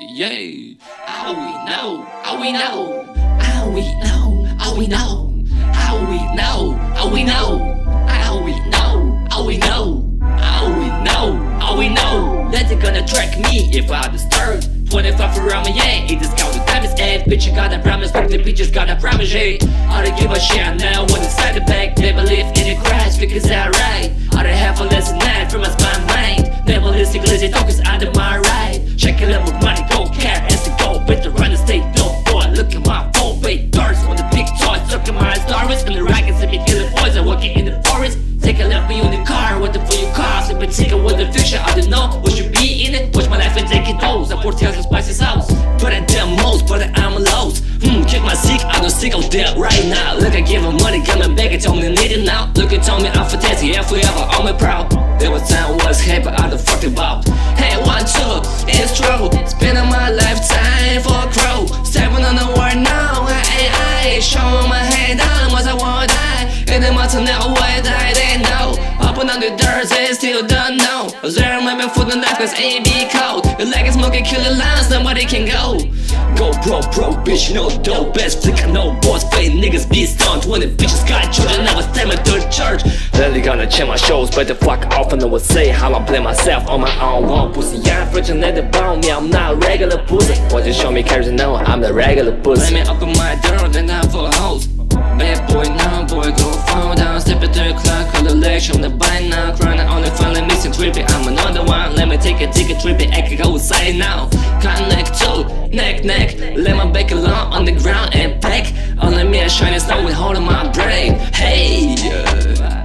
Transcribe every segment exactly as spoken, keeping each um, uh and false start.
yeah. All we know, all we know, all we know, all we know, all we know, all we know, all we know, all we know, all we know, all we know. That they gonna track me if I disturb. twenty-five around me, yeah. It is called the time is eight. Bitch, you gotta promise, but the bitches gotta promise, yeah. I don't give a shit now when inside the back. They believe in the crash because I'm right. I don't have a lesson night from my spine mind. Never listen glizzy talk is under my right. Check it out with money, don't care as to go. Better run the state, don't boy. Look at my phone, wait, doors on the big toys. Look at my stories and the rackets and me killing boys. I'm walking in the forest. Take a left me on the car, what the for your car? Flip and take it with the fiction, I don't know what should be in it. Watch my life and take it those. I pour tails and spicy sauce. But I damn most, but I'm lost. Hmm, check my sick, I don't sick out there right now. Look, I give him money, coming back and told me need it now. Look, it told me I'm fantastic, and forever, all me proud. There was time was happy, I don't fuck about. Hey, one, two, it's true. Spending my lifetime for a crow. Stepping on the word now, I, I, I. Showing my hand down, once I wanna die. In the mountain now, why die, they know. Up and on the dirt, they still don't know. There I'm living for the life, cause A B cold. The leg is smoking, killing lines, nobody can go. Go bro, bro, bitch, no dope. Best flick, no boss, fake niggas be stoned. Twenty bitches got children, I was stammering to the church. Lately gonna check my shows, but the fuck off and I would say how I blame myself on my own one pussy. Yeah, I'm freaking at the bone, yeah, I'm not a regular pussy. Why you show me carrots and know I'm the regular pussy? Let me open my door, then I'm full of hoes. Bad boy now, boy, go fall down. Step into the clock, call the lecture on the bike now. Crying on the phone, missing trippy. I'm another one, let me take a ticket trippy. I can go outside now. Connect to neck, neck. Let my back along on the ground and back. Only me a shining star with holding my brain. Hey, yeah.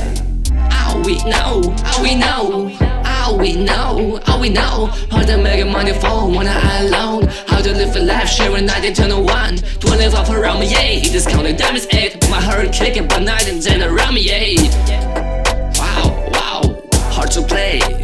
All we know, all we know. All we know, all we know. How to make money for when I'm alone. How to live a life sharing nineteen to one. twenty-five around me, yeah. He just counted diamonds eight. My heart kicking by night and then around me, yeah. Wow, wow, hard to play.